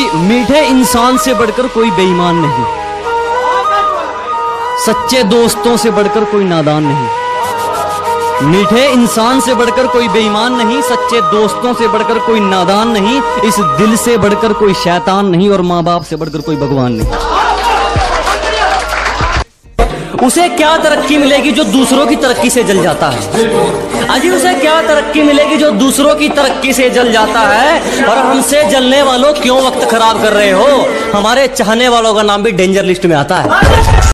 मीठे इंसान से बढ़कर कोई बेईमान नहीं, सच्चे दोस्तों से बढ़कर कोई नादान नहीं। मीठे इंसान से बढ़कर कोई बेईमान नहीं, सच्चे दोस्तों से बढ़कर कोई नादान नहीं, इस दिल से बढ़कर कोई शैतान नहीं, और माँ बाप से बढ़कर कोई भगवान नहीं। उसे क्या तरक्की मिलेगी जो दूसरों की तरक्की से जल जाता है? अजी उसे क्या तरक्की मिलेगी जो दूसरों की तरक्की से जल जाता है? और हमसे जलने वालों क्यों वक्त खराब कर रहे हो? हमारे चाहने वालों का नाम भी डेंजर लिस्ट में आता है।